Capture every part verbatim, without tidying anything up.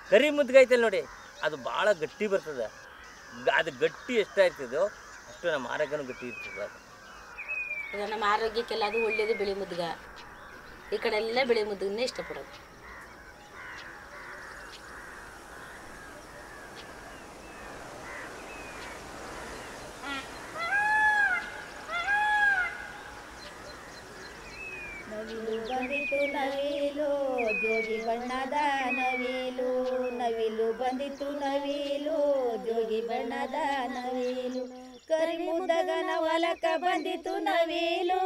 ಕರಿಮುದ್ದುಗ ಐತಲ್ಲ ನೋಡಿ, ಅದು ಭಾಳ ಗಟ್ಟಿ ಬರ್ತದೆ. ಅದು ಗಟ್ಟಿ ಎಷ್ಟಾಯ್ತದೋ ಅಷ್ಟು ನಮ್ಮ ಆರೋಗ್ಯನೂ ಗಟ್ಟಿ ಇರ್ತದೆ. ಈಗ ನಮ್ಮ ಆರೋಗ್ಯಕ್ಕೆಲ್ಲ ಅದು ಒಳ್ಳೆಯದು ಬಿಳಿ ಮುದ್ದುಗ. ಈ ಕಡೆ ಎಲ್ಲ ಬಿಳಿ ಮುದ್ದುಗನ್ನೇ ಇಷ್ಟಪಡೋದು. ನವಿಲು ಬಂದಿತು ನವಿಲು ಜೋಗಿ ಬಣ್ಣದ ನವಿಲು, ನವಿಲು ಬಂದಿತು ನವಿಲು ಜೋಗಿ ಬಣ್ಣದ ನವಿಲು, ಕರಿಮುದ್ದಗನ ಹೊಲಕ ಬಂದಿತು ನವಿಲು,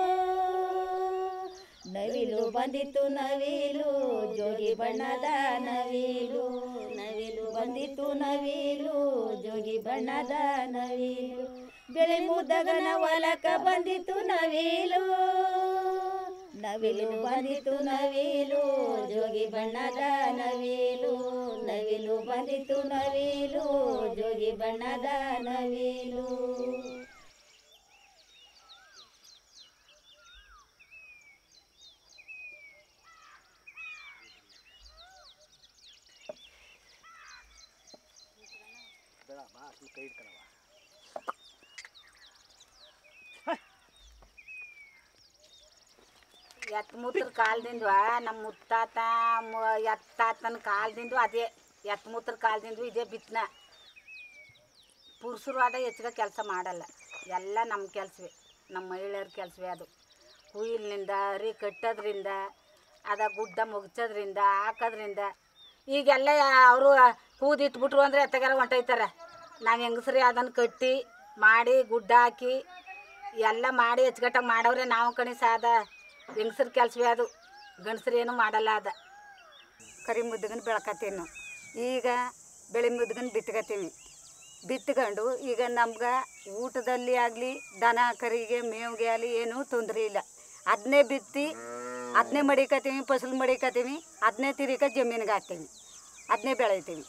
ನವಿಲು ಬಂದಿತು ನವಿಲು ಜೋಗಿ ಬಣ್ಣದ ನವಿಲು, ನವಿಲು ಬಂದಿತು ನವಿಲು ಜೋಗಿ ಬಣ್ಣದ ನವಿಲು, ಬಿಳಿ ಮುದ್ದಗನ ಹೊಲಕ ಬಂದಿತು ನವಿಲು, ನವಿಲು ಬಂದಿತು ನವಿಲು ಜೋಗಿ ಬಣ್ಣದ ನವಿಲು, ನವಿಲು ಬಂದಿತು ನವಿಲು ಜೋಗಿ ಬಣ್ಣದ ನವಿಲು. ಎತ್ತು ಮೂತ್ರ ಕಾಲದಿಂದ ನಮ್ಮ ಮುತ್ತಾತ ಎತ್ತಾತನ ಕಾಲದಿಂದ ಅದೇ ಎತ್ತು ಮೂತ್ರ ಕಾಲದಿಂದ ಇದೇ ಬಿತ್ತನ. ಪುರುಷರು ಆದ ಹೆಚ್ಚಿಗೆ ಕೆಲಸ ಮಾಡಲ್ಲ, ಎಲ್ಲ ನಮ್ಮ ಕೆಲಸವೇ, ನಮ್ಮ ಮಹಿಳೆಯರ ಕೆಲಸವೇ. ಅದು ಹುಯಿಲಿನಿಂದ ಅರಿ ಕಟ್ಟೋದ್ರಿಂದ, ಅದ ಗುಡ್ಡ ಮುಗ್ಸೋದ್ರಿಂದ, ಹಾಕೋದ್ರಿಂದ. ಈಗೆಲ್ಲ ಅವರು ಕೂದಿಟ್ಬಿಟ್ರು ಅಂದರೆ ಎತ್ತಗಾರ ಹೊಂಟೋಯ್ತಾರೆ. ನಾವು ಹೆಂಗಸ್ರಿ ಅದನ್ನು ಕಟ್ಟಿ ಮಾಡಿ ಗುಡ್ಡ ಹಾಕಿ ಎಲ್ಲ ಮಾಡಿ ಹೆಚ್ಚುಗಟ್ಟಾಗಿ ಮಾಡವ್ರೆ ನಾವು ಕಣಿ ಸಾದ ಹೆಂಗಸ್ರ ಕೆಲಸವೇ ಅದು, ಗಂಡಸ್ರು ಏನೂ ಮಾಡಲ್ಲ. ಅದ ಕರಿಮುದ್ದಗನ ಬೆಳ್ಕತ್ತೀವಿ ನಾವು. ಈಗ ಬೆಳೆ ಮುದ್ದಗನ ಬಿತ್ಕೋತೀವಿ. ಬಿತ್ಕೊಂಡು ಈಗ ನಮ್ಗೆ ಊಟದಲ್ಲಿ ಆಗಲಿ ದನ ಕರಿಗೆ ಮೇವಿಗೆ ಆಗಲಿ ಏನೂ ತೊಂದರೆ ಇಲ್ಲ. ಅದನ್ನೇ ಬಿತ್ತಿ ಅದನ್ನೇ ಮಡಿಕತ್ತೀವಿ, ಫಸಲು ಮಡಿಕತ್ತೀವಿ, ಅದನ್ನೇ ತಿರಿಕ ಜಮೀನಿಗೆ ಹಾಕ್ತೀವಿ, ಅದನ್ನೇ ಬೆಳಿತೀವಿ.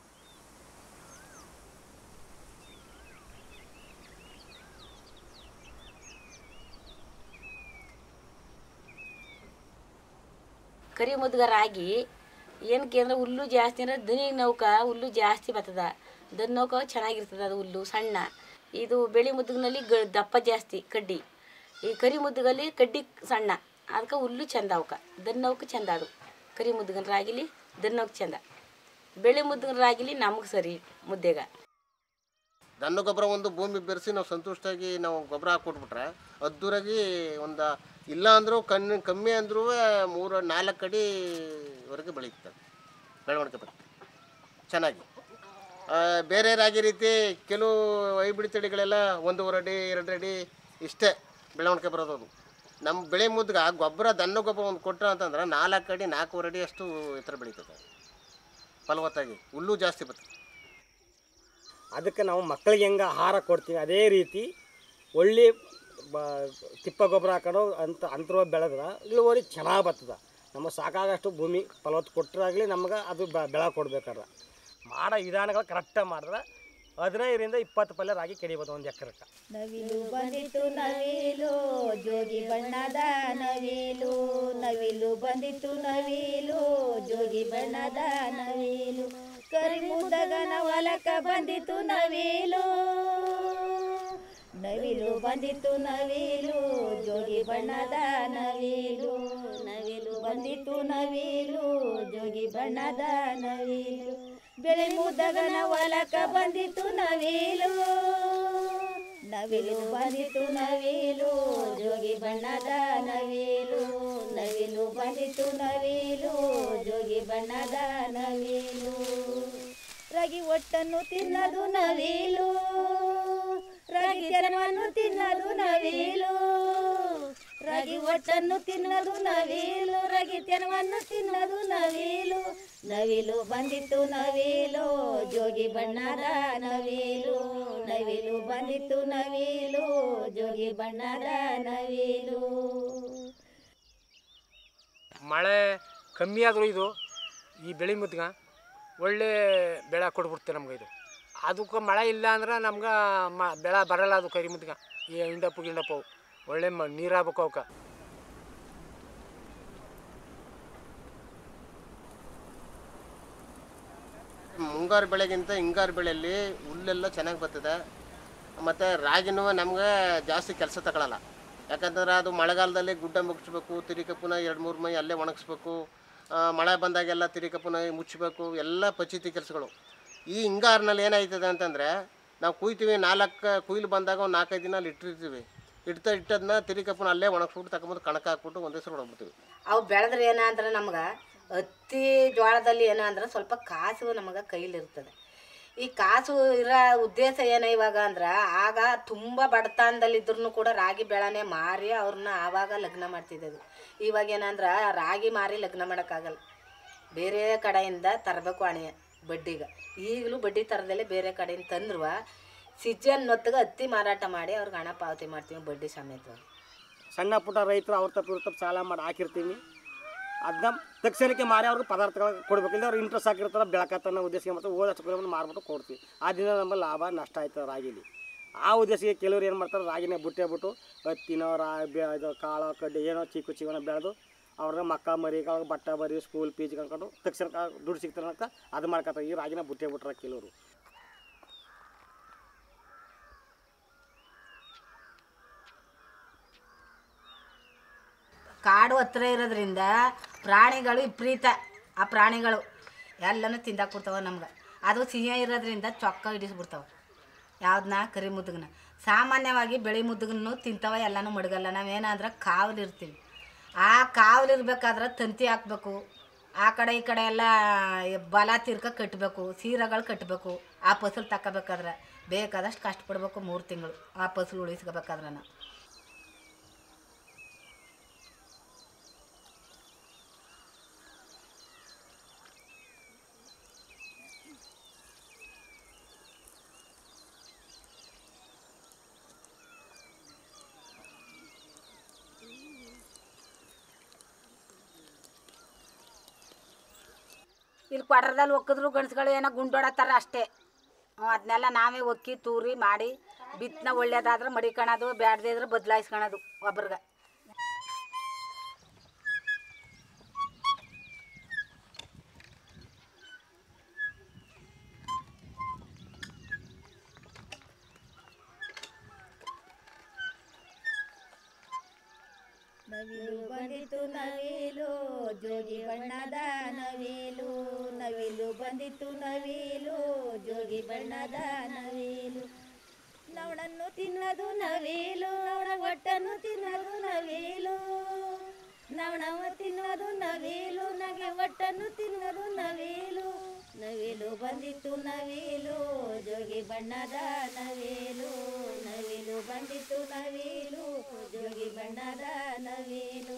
ಕರಿಮುದ್ದುಗ ರಾಗಿ ಏನಕ್ಕೆ ಅಂದರೆ ಹುಲ್ಲು ಜಾಸ್ತಿ ಅಂದರೆ ದನಿಗೆ ನೌಕ ಹುಲ್ಲು ಜಾಸ್ತಿ ಬರ್ತದ. ದನ ನೌಕ ಚೆನ್ನಾಗಿರ್ತದೆ, ಅದು ಹುಲ್ಲು ಸಣ್ಣ. ಇದು ಬೆಳೆ ಮುದ್ದುಗಿನಲ್ಲಿ ಗ ದಪ್ಪ ಜಾಸ್ತಿ ಕಡ್ಡಿ. ಈ ಕರಿ ಮುದ್ದುಗಲ್ಲಿ ಕಡ್ಡಿ ಸಣ್ಣ, ಅದಕ್ಕೆ ಹುಲ್ಲು ಚೆಂದ. ಅವಕ್ಕೆ ದನ ನೌಕ ಚೆಂದ. ಅದು ಕರಿ ಮುದ್ದುಗನ ರಾಗಿಲಿ ದನ ನೌಕ ಚೆಂದ. ಬೆಳೆ ಮುದ್ದುಗನ ರಾಗಿಲಿ ನಮಗೆ ಸರಿ ಮುದ್ದೆಗ. ದನ ಗೊಬ್ಬರ ಒಂದು ಭೂಮಿ ಬೆರೆಸಿ ನಾವು ಸಂತುಷ್ಟಾಗಿ ನಾವು ಗೊಬ್ಬರ ಹಾಕ್ಕೊಟ್ಬಿಟ್ರೆ ಅದ್ದೂರಾಗಿ ಒಂದು ಇಲ್ಲ ಅಂದರೂ ಕಣ್ಣು ಕಮ್ಮಿ ಅಂದರೂ ಮೂರು ನಾಲ್ಕು ಅಡಿವರೆಗೆ ಬೆಳೀತದೆ, ಬೆಳವಣಿಗೆ ಬರುತ್ತೆ ಚೆನ್ನಾಗಿ. ಬೇರೆ ರಾಗಿ ರೀತಿ ಕೆಲವು ಹೈಬ್ರಿಡ್ ತಳಿಗಳೆಲ್ಲ ಒಂದೂವರೆ ಅಡಿ ಎರಡು ಅಡಿ ಇಷ್ಟೇ ಬೆಳವಣಿಗೆ ಬರೋದು. ಅದು ನಮ್ಮ ಬೆಳೆ ಮುದ್ದುಗ ಗೊಬ್ಬರ ದನ ಗೊಬ್ಬರ ಒಂದು ಕೊಟ್ಟರೆ ಅಂತಂದ್ರೆ ನಾಲ್ಕು ಅಡಿ ನಾಲ್ಕೂವರೆ ಅಡಿ ಅಷ್ಟು ಎತ್ತರ ಬೆಳೀತದೆ, ಫಲವತ್ತಾಗಿ ಹುಲ್ಲು ಜಾಸ್ತಿ ಬರ್ತದೆ. ಅದಕ್ಕೆ ನಾವು ಮಕ್ಕಳಿಗೆ ಹೆಂಗೆ ಆಹಾರ ಕೊಡ್ತೀವಿ ಅದೇ ರೀತಿ ಒಳ್ಳೆ ಬ ತಿಪ್ಪ ಗೊಬ್ಬರ ಹಾಕೊಂಡು ಅಂತ ಅಂತರ ಬೆಳೆದ್ರೆ ಇಳುವರಿ ಚೆನ್ನಾಗಿ ಬರ್ತದೆ. ನಮಗೆ ಸಾಕಾಗಷ್ಟು ಭೂಮಿ ಫಲವತ್ತು ಕೊಟ್ಟರಾಗಲಿ ನಮ್ಗೆ ಅದು ಬೆಳೆ ಕೊಡ್ಬೇಕಾದ್ರೆ ಮಾಡೋ ವಿಧಾನಗಳು ಕರೆಕ್ಟಾಗಿ ಮಾಡಿದ್ರೆ ಹದಿನೈದರಿಂದ ಇಪ್ಪತ್ತು ಪಲ್ಯ ರಾಗಿ ಕೆಡಿಬೋದು ಒಂದು ಎಕರೆಕ್ಕೆ. ನವಿಲು ಬಂದಿತು ನವಿಲು ಜೋಗಿ ಬಣ್ಣದ ನವಿಲು, ನವಿಲು ಬಂದಿತು ನವಿಲು ಜೋಗಿ ಬಣ್ಣದ ನವಿಲು, ಕರಿಮುದ್ದಗನ ಹೊಲಕ ಬಂದಿತು ನವಿಲು, ನವಿಲು ಬಂದಿತು ನವಿಲು ಜೋಗಿ ಬಣ್ಣದ ನವಿಲು, ನವಿಲು ಬಂದಿತು ನವಿಲು ಜೋಗಿ ಬಣ್ಣದ ನವಿಲು, ಬೆಳೆ ಮುದ್ದಗನ ಹೊಲಕ ಬಂದಿತು ನವಿಲು, ನವಿಲು ಬಂದಿತು ನವಿಲು ಜೋಗಿ ಬಣ್ಣದ ನವಿಲು, ನವಿಲು ಬಂದಿತು ನವಿಲು ಜೋಗಿ ಬಣ್ಣದ ನವಿಲು, ರಾಗಿ ಒಟ್ಟನ್ನು ತಿನ್ನದು ನವಿಲು, ರಾಗಿ ತೆನವನ್ನು ತಿನ್ನದು ನವಿಲು, ರಾಗಿ ಒಟ್ಟನ್ನು ತಿನ್ನದು ನವಿಲು, ರಾಗಿ ತೆನವನ್ನು ತಿನ್ನದು ನವಿಲು, ನವಿಲು ಬಂದಿತು ನವಿಲು ಜೋಗಿ ಬಣ್ಣದ ನವಿಲು, ನವಿಲು ಬಂದಿತು ನವಿಲು ಜೋಗಿ ಬಣ್ಣದ ನವಿಲು. ಮಳೆ ಕಮ್ಮಿ ಆದರೂ ಇದು ಈ ಬೆಳೆ ಮುದ್ದುಗ ಒಳ್ಳೆ ಬೆಳೆ ಕೊಟ್ಬಿಡ್ತೆ ನಮ್ಗೆ. ಇದು ಅದಕ್ಕೆ ಮಳೆ ಇಲ್ಲ ಅಂದ್ರೆ ನಮ್ಗೆ ಮ ಬೆಳೆ ಬರಲ್ಲ. ಅದು ಕರಿ ಮುದ್ದುಗ ಈ ಹಿಂಡಪ್ಪು ಗಿಂಡಪ್ಪು ಒಳ್ಳೆ ಮ ನೀರು ಆಗ್ಬೇಕು ಅವಕ್ಕೆ. ಮುಂಗಾರು ಬೆಳೆಗಿಂತ ಹಿಂಗಾರು ಬೆಳೆಯಲ್ಲಿ ಹುಲ್ಲೆಲ್ಲ ಚೆನ್ನಾಗಿ ಬರ್ತದೆ. ಮತ್ತು ರಾಗಿನೂ ನಮಗೆ ಜಾಸ್ತಿ ಕೆಲಸ ತಗೊಳ್ಳಲ್ಲ. ಯಾಕಂತಂದ್ರೆ ಅದು ಮಳೆಗಾಲದಲ್ಲಿ ಗುಡ್ಡ ಮುಗಿಸ್ಬೇಕು, ತಿರುಗಿ ಪುನಃ ಎರಡು ಮೂರು ಮೈ ಅಲ್ಲೇ ಒಣಗಿಸ್ಬೇಕು, ಮಳೆ ಬಂದಾಗೆಲ್ಲ ತಿರುಗಿ ಪುನಃ ಮುಚ್ಚಬೇಕು, ಎಲ್ಲ ಪಚಿತಿ ಕೆಲಸಗಳು. ಈ ಹಿಂಗಾರಿನಲ್ಲಿ ಏನಾಯ್ತದೆ ಅಂತಂದರೆ ನಾವು ಕುಯ್ತೀವಿ, ನಾಲ್ಕು ಕುಯ್ಲು ಬಂದಾಗ ಒಂದು ನಾಲ್ಕೈದು ದಿನ ಅಲ್ಲಿ ಇಟ್ಟಿರ್ತೀವಿ. ಇಡ್ತಾ ಇಟ್ಟದನ್ನ ತಿರುಗಿ ಪುನಃ ಅಲ್ಲೇ ಒಣಗಿಸ್ಬಿಟ್ಟು ತಗೊಂಬಂದು ಕಣಕ್ಕೆ ಹಾಕ್ಬಿಟ್ಟು ಒಂದೇ ಸಲ ಹೊಡೋಗ್ಬಿಡ್ತೀವಿ. ಅವು ಬೆಳೆದ್ರೆ ಏನಂದ್ರೆ ನಮ್ಗೆ ಹತ್ತಿ ಜೋಳದಲ್ಲಿ ಏನೋ ಅಂದ್ರೆ ಸ್ವಲ್ಪ ಕಾಸು ನಮಗೆ ಕೈಲಿರ್ತದೆ. ಈ ಕಾಸು ಇರೋ ಉದ್ದೇಶ ಏನೋ ಇವಾಗ ಅಂದ್ರೆ ಆಗ ತುಂಬ ಬಡತನದಲ್ಲಿದ್ರೂ ಕೂಡ ರಾಗಿ ಬೆಳೆನೇ ಮಾರಿ ಅವ್ರನ್ನ ಆವಾಗ ಲಗ್ನ ಮಾಡ್ತಿದ್ದದು. ಇವಾಗ ಏನಂದ್ರೆ ರಾಗಿ ಮಾರಿ ಲಗ್ನ ಮಾಡೋಕ್ಕಾಗಲ್ಲ, ಬೇರೆ ಕಡೆಯಿಂದ ತರಬೇಕು ಹಣೆ ಬಡ್ಡಿಗೆ. ಈಗಲೂ ಬಡ್ಡಿ ಥರದಲ್ಲೇ ಬೇರೆ ಕಡೆಯಿಂದ ತಂದ್ರು ಸೀಜನ್ ಹೊತ್ತಿಗೆ ಹತ್ತಿ ಮಾರಾಟ ಮಾಡಿ ಅವ್ರಿಗೆ ಹಣ ಪಾವತಿ ಮಾಡ್ತೀವಿ ಬಡ್ಡಿ ಸಮೇತವಾಗಿ. ಸಣ್ಣ ಪುಟ್ಟ ರೈತರು ಅವ್ರ ತಪ್ಪು ಇವ್ರ ತಪ್ಪು ಸಾಲ ಮಾಡಿ ಹಾಕಿರ್ತೀವಿ, ಅದನ್ನ ತಕ್ಷಣಕ್ಕೆ ಮಾರಿ ಅವ್ರಿಗೆ ಪದಾರ್ಥಗಳು ಕೊಡಬೇಕು. ಇಲ್ಲ ಅವ್ರು ಇಂಟ್ರೆಸ್ಟ್ ಹಾಕಿರ್ತಾರೆ, ಬೆಳಕತ್ತನ್ನ ಉದ್ದೇಶಕ್ಕೆ ಮತ್ತು ಓದಷ್ಟು ಕೆಲವೊಂದು ಮಾರ್ಬಿಟ್ಟು ಕೊಡ್ತೀವಿ. ಆದ್ದರಿಂದ ನಮ್ಮ ಲಾಭ ನಷ್ಟ ಆಯ್ತದೆ ರಾಗಿಲಿ. ಆ ಉದ್ದೇಶಕ್ಕೆ ಕೆಲವ್ರು ಏನು ಮಾಡ್ತಾರೆ, ರಾಗಿನೇ ಬುಟ್ಟೆ ಬಿಟ್ಟು ಹತ್ತಿನೋ ರಾ ಇದು ಕಾಳು ಕಡ್ಡಿ ಏನೋ ಚಿಕ್ಕು ಚಿಕ್ಕನ ಬೆಳೆದು ಅವ್ರನ್ನ ಮಕ್ಕ ಮರಿ ಅವ್ರಿಗೆ ಬಟ್ಟ ಬರಿ ಸ್ಕೂಲ್ ಫೀಸ್ ಕಳ್ಕೊಂಡು ತಕ್ಷಣ ದುಡ್ಡು ಸಿಗ್ತಾರೆ ಅಂತ ಅದು ಮಾಡ್ಕೊತಾರೆ. ಈ ರಾಗಿನ ಬುಟ್ಟೆ ಬಿಟ್ರೆ ಕೆಲವರು. ಕಾಡು ಹತ್ತಿರ ಇರೋದ್ರಿಂದ ಪ್ರಾಣಿಗಳು ವಿಪರೀತ. ಆ ಪ್ರಾಣಿಗಳು ಎಲ್ಲನೂ ತಿಂದಾಕ್ ಬಿಡ್ತಾವೆ ನಮ್ಗೆ. ಅದು ಸಿಹಿ ಇರೋದ್ರಿಂದ ಚೊಕ್ಕ ಹಿಡಿಸ್ಬಿಡ್ತಾವೆ. ಯಾವ್ದನ್ನ ಕರಿಮುದ್ದುಗನ ಸಾಮಾನ್ಯವಾಗಿ ಬೆಳೆ ಮುದ್ದುಗನ್ನು ತಿಂತಾವೆ, ಎಲ್ಲನೂ ಮಡಗಲ್ಲ. ನಾವೇನಂದ್ರೆ ಕಾವಲಿರ್ತೀವಿ, ಆ ಕಾವಲಿರ್ಬೇಕಾದ್ರೆ ತಂತಿ ಹಾಕ್ಬೇಕು, ಆ ಕಡೆ ಈ ಕಡೆ ಎಲ್ಲ ಬಲ ತೀರ್ಕ ಕಟ್ಟಬೇಕು, ಸೀರೆಗಳು ಕಟ್ಟಬೇಕು. ಆ ಫಸಲು ತಗೋಬೇಕಾದ್ರೆ ಬೇಕಾದಷ್ಟು ಕಷ್ಟಪಡ್ಬೇಕು. ಮೂರು ತಿಂಗಳು ಆ ಫಸಲು ಉಳಿಸ್ಕೋಬೇಕಾದ್ರೆ ನಾವು ಇಲ್ಲಿ ಕ್ವಾಟ್ರದಲ್ಲಿ ಒಕ್ಕಿದ್ರು ಗಂಡ್ಸ್ಗಳು ಏನೋ ಗುಂಡೋಡತ್ತಾರ ಅಷ್ಟೇ. ಅದನ್ನೆಲ್ಲ ನಾವೇ ಒಕ್ಕಿ ತೂರಿ ಮಾಡಿ ಬಿತ್ತನ ಒಳ್ಳೇದಾದ್ರೆ ಮಡಿಕೊಳ್ಳೋದು, ಬ್ಯಾಡದೇ ಇದ್ರೆ ಬದಲಾಯಿಸ್ಕೊಳ್ಳೋದು ಒಬ್ರಿಗೆ. ನವಿಲು ಬಂದಿತು ನವಿಲು ಜೋಗಿ ಬಣ್ಣದ ನವಿಲು, ನವಿಲು ಬಂದಿತು ನವಿಲು ಜೋಗಿ ಬಣ್ಣದ ನವಿಲು. ನವಣನ್ನು ತಿನ್ನದು ನವಿಲು, ನವಣ ಒಟ್ಟನ್ನು ತಿನ್ನದು ನವಿಲು, ನವಣವ ತಿನ್ನದು ನವಿಲು, ನಗೆ ಒಟ್ಟನ್ನು ತಿನ್ನದು ನವಿಲು. ನವಿಲು ಬಂದಿತು ನವಿಲು ಜೋಗಿ ಬಣ್ಣದ ನವಿಲು, ನವಿಲು ಬಂದಿತು ನವಿಲು ಜೋಗಿ ಬಣ್ಣದ ನವಿಲು.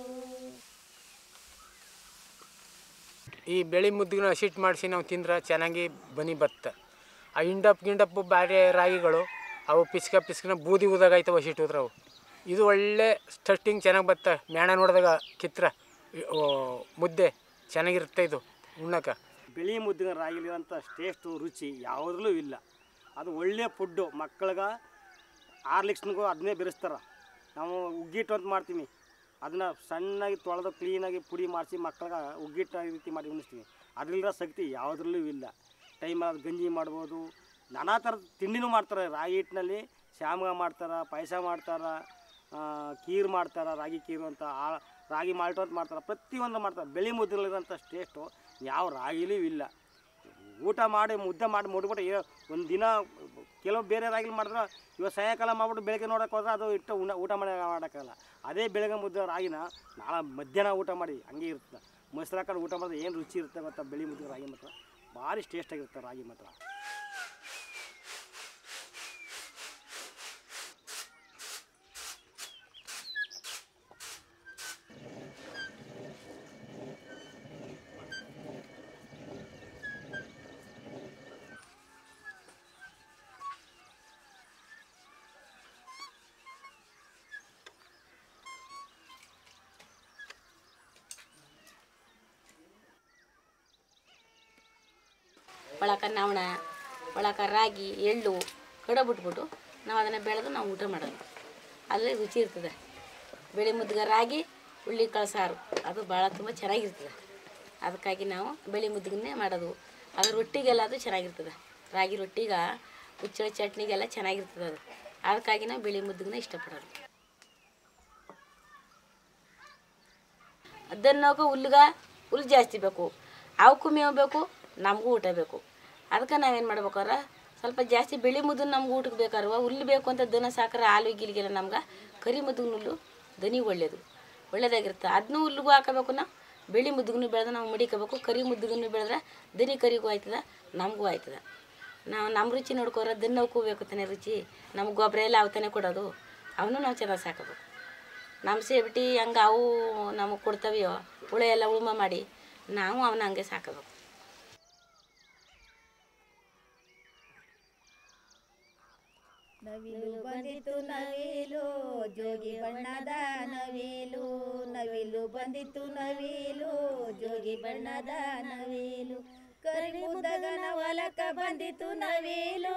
ಈ ಬೆಳೆ ಮುದ್ದಿನ ಹಸಿಟ್ಟು ಮಾಡಿಸಿ ನಾವು ತಿಂದ್ರೆ ಚೆನ್ನಾಗಿ ಬನಿ ಬತ್ತ. ಆ ಹಿಂಡಪ್ ಗಿಂಡಪ್ಪು ಬೇರೆ ರಾಗಿಗಳು ಅವು ಪಿಸ್ಕ ಪಿಸ್ಕನ ಬೂದಿ ಊದಾಗೈತವೆ ಹಸಿಟ್ಟು ಹೋದ್ರೆ ಅವು. ಇದು ಒಳ್ಳೆ ಸ್ಟಸ್ಟಿಂಗ್ ಚೆನ್ನಾಗಿ ಬತ್ತ. ಮೇಣ ನೋಡಿದಾಗ ಕಿತ್ರ ಮುದ್ದೆ ಚೆನ್ನಾಗಿರುತ್ತೆ ಇದು ಉಣ್ಣಕ್ಕೆ. ಬಿಳಿ ಮುದ್ದಿನ ರಾಗಿಲಿರೋಂಥ ಟೇಸ್ಟು ರುಚಿ ಯಾವುದ್ರಲ್ಲೂ ಇಲ್ಲ. ಅದು ಒಳ್ಳೆಯ ಫುಡ್ಡು. ಮಕ್ಕಳಿಗೆ ಆರ್ಲಿಕ್ಸ್ನಿಗೂ ಅದನ್ನೇ ಬೆರೆಸ್ತಾರೆ. ನಾವು ಉಗ್ಗಿಟ್ಟು ಅಂತ ಮಾಡ್ತೀವಿ, ಅದನ್ನು ಸಣ್ಣಾಗಿ ತೊಳೆದು ಕ್ಲೀನಾಗಿ ಪುಡಿ ಮಾಡಿಸಿ ಮಕ್ಕಳಿಗೆ ಉಗ್ಗಿಟ್ಟು ರೀತಿ ಮಾಡಿ ಉಣಿಸ್ತೀವಿ. ಅದರಿಂದ ಶಕ್ತಿ ಯಾವುದ್ರಲ್ಲೂ ಇಲ್ಲ. ಟೈಮಲ್ಲಿ ಗಂಜಿ ಮಾಡ್ಬೋದು, ನಾನಾ ಥರದ ತಿಂಡಿನೂ ಮಾಡ್ತಾರೆ. ರಾಗಿ ಹಿಟ್ಟಿನಲ್ಲಿ ಶ್ಯಾಮ್ಗ ಮಾಡ್ತಾರೆ, ಪಾಯಸ ಮಾಡ್ತಾರೆ, ಕೀರು ಮಾಡ್ತಾರೆ, ರಾಗಿ ಕೀರು ಅಂತ, ರಾಗಿ ಮಾಲ್ಟು ಅಂತ ಮಾಡ್ತಾರೆ. ಪ್ರತಿಯೊಂದು ಮಾಡ್ತಾರೆ. ಬೆಳೆ ಮುದ್ದೆಲಿರೋಂಥ ಟೇಸ್ಟು ಯಾವ ರಾಗಿಲೂ ಇಲ್ಲ. ಊಟ ಮಾಡಿ ಮುದ್ದೆ ಮಾಡಿ ಮುಡ್ಬಿಟ್ಟು ಒಂದು ದಿನ ಕೆಲವು ಬೇರೆ ರಾಗಿಲಿ ಮಾಡಿದ್ರೆ ಇವಾಗ ಸಾಯಂಕಾಲ ಮಾಡ್ಬಿಟ್ಟು ಬೆಳಗ್ಗೆ ನೋಡೋಕೆ ಹೋದ್ರೆ ಅದು ಇಟ್ಟು ಉಣ ಊಟ ಮಾಡಿ ಮಾಡೋಕ್ಕಾಗಲ್ಲ. ಅದೇ ಬೆಳಗ್ಗೆ ಮುದ್ದೆ ರಾಗಿನ ನಾಳೆ ಮಧ್ಯಾಹ್ನ ಊಟ ಮಾಡಿ ಹಂಗೆ ಇರ್ತದೆ. ಮೊಸರು ಹಾಕೊಂಡು ಊಟ ಮಾಡಿದ್ರೆ ಏನು ರುಚಿ ಇರುತ್ತೆ ಮತ್ತು ಬೆಳೆ ಮುದ್ದೆ ರಾಗಿ ಮಾತ್ರ ಭಾರಿ ಟೇಸ್ಟಾಗಿರುತ್ತೆ ರಾಗಿ ಮಾತ್ರ. ಒಳಕ ನವಣ, ಒಳಕ ರಾಗಿ, ಎಳ್ಳು ಕಡ ಬಿಟ್ಬಿಟ್ಟು ನಾವು ಅದನ್ನು ಬೆಳೆದು ನಾವು ಊಟ ಮಾಡೋದು. ಅಲ್ಲೇ ರುಚಿ ಇರ್ತದೆ. ಬೆಳೆ ಮುದ್ದಿಗೆ ರಾಗಿ ಹುಳ್ಳಿ ಕಾಳು ಸಾರು ಅದು ಭಾಳ ತುಂಬ ಚೆನ್ನಾಗಿರ್ತದೆ. ಅದಕ್ಕಾಗಿ ನಾವು ಬೆಳೆ ಮುದ್ದಿಗನ್ನೇ ಮಾಡೋದು. ಅದು ರೊಟ್ಟಿಗೆಲ್ಲ ಅದು ಚೆನ್ನಾಗಿರ್ತದೆ. ರಾಗಿ ರೊಟ್ಟಿಗೆ ಹುಚ್ಚಳ ಚಟ್ನಿಗೆಲ್ಲ ಚೆನ್ನಾಗಿರ್ತದೆ ಅದು. ಅದಕ್ಕಾಗಿ ನಾವು ಬಿಳಿ ಮುದ್ದೆನ ಇಷ್ಟಪಡೋದು. ಅದನ್ನೋಕೆ ಹುಲ್ಗ ಹುಲ್ಲು ಜಾಸ್ತಿ ಬೇಕು, ಅವಕ್ಕೂ ಮೇವು ಬೇಕು, ನಮಗೂ ಊಟ ಬೇಕು. ಅದಕ್ಕೆ ನಾವೇನು ಮಾಡ್ಬೇಕಾರೆ ಸ್ವಲ್ಪ ಜಾಸ್ತಿ ಬಿಳಿ ಮುದ್ದು ನಮ್ಗೆ ಊಟಕ್ಕೆ ಬೇಕಾರುವ ಹುಲ್ಲು ಬೇಕು ಅಂತ ದನ ಸಾಕ್ರೆ ಹಾಲು ಗಿಲಿಗೆಲ್ಲ ನಮ್ಗೆ ಕರಿ ಮುದ್ದಿನ ಹುಲ್ಲು ದನಿಗೆ ಒಳ್ಳೆಯದು, ಒಳ್ಳೆಯದಾಗಿರುತ್ತೆ. ಅದನ್ನೂ ಹುಲ್ಲಿಗೂ ಹಾಕಬೇಕು. ನಾವು ಬಿಳಿ ಮುದ್ದಿಗೂ ಬೆಳೆದ್ರೆ ನಾವು ಮಡಿಕೋಬೇಕು. ಕರಿ ಮುದ್ದಿಗೂ ಬೆಳೆದ್ರೆ ದನಿ ಕರಿಗೂ ಆಯ್ತದ, ನಮಗೂ ಆಯ್ತದ. ನಾವು ನಮ್ಮ ರುಚಿ ನೋಡ್ಕೋರ ದನ್ನವಕ್ಕೂ ಬೇಕು ತಾನೆ ರುಚಿ. ನಮ್ಗೆ ಗೊಬ್ಬರ ಎಲ್ಲ ಅವು ತಾನೇ ಕೊಡೋದು, ಅವನು ನಾವು ಚೆನ್ನಾಗಿ ಸಾಕಬೇಕು. ನಮ್ಮ ಸೇಬಿಟ್ಟು ಹಂಗೆ ಅವು ನಮಗೆ ಕೊಡ್ತವೆಯೋ ಹುಳ ಎಲ್ಲ ಉಳುಮೆ ಮಾಡಿ ನಾವು ಅವನ್ನ ಹಂಗೆ ಸಾಕಬೇಕು. ನವಿಲು ಬಂದಿತ್ತು ನವಿಲು ಜೋಗಿ ಬಣ್ಣದ ನವಿಲು, ನವಿಲು ಬಂದಿತ್ತು ನವಿಲು ಜೋಗಿ ಬಣ್ಣದ ನವಿಲು. ಕರಿಮುದ್ದಗನ ಹೊಲಕ ಬಂದಿತ್ತು ನವಿಲು,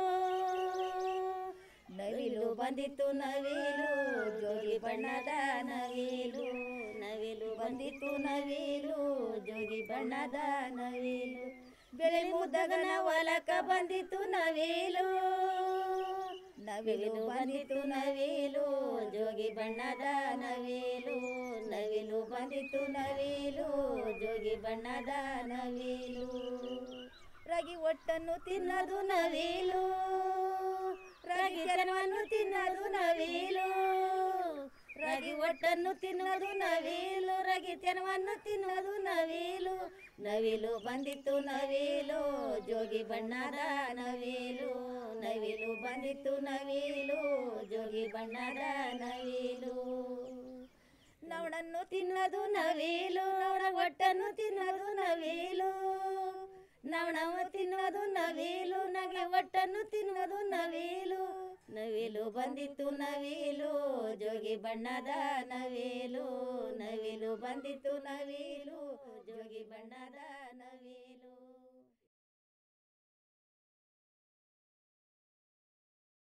ನವಿಲು ಬಂದಿತ್ತು ನವಿಲು ಜೋಗಿ ಬಣ್ಣದ ನವಿಲು, ನವಿಲು ಬಂದಿತ್ತು ನವಿಲು ಜೋಗಿ ಬಣ್ಣದ ನವಿಲು. ಬಿಳಿ ಮುದ್ದಗನ ಹೊಲಕ ಬಂದಿತ್ತು ನವಿಲು, ನವಿಲು ಬಂದಿತ್ತು ನವಿಲು ಜೋಗಿ ಬಣ್ಣದ ನವಿಲು, ನವಿಲು ಬಂದಿತ್ತು ನವಿಲು ಜೋಗಿ ಬಣ್ಣದ ನವಿಲು. ರಾಗಿ ಒಟ್ಟನ್ನು ತಿನ್ನದು ನವಿಲು, ರಾಗಿ ತೆನವನ್ನು ತಿನ್ನದು ನವಿಲು, ರಾಗಿ ಒಟ್ಟನ್ನು ತಿನ್ನದು ನವಿಲು, ರಾಗಿ ತೆನವನ್ನು ತಿನ್ನದು ನವಿಲು. ನವಿಲು ಬಂದಿತ್ತು ನವಿಲು ಜೋಗಿ ಬಣ್ಣದ ನವಿಲು, ನವಿಲು ಬಂದಿತ್ತು ನವಿಲು ಜೋಗಿ ಬಣ್ಣದ ನವಿಲು. ನವಣನ್ನು ತಿನ್ನದು ನವಿಲು, ನವಣ ಒಟ್ಟನ್ನು ತಿನ್ನದು ನವಿಲು, ನವಣವು ತಿನ್ನೋದು ನವಿಲು, ನಗೆ ಒಟ್ಟನ್ನು ತಿನ್ನೋದು ನವಿಲು. ನವಿಲು ಬಂದಿತ್ತು ನವಿಲು ಜೋಗಿ ಬಣ್ಣದ ನವಿಲು, ನವಿಲು ಬಂದಿತ್ತು ನವಿಲು ಜೋಗಿ ಬಣ್ಣದ ನವಿಲು.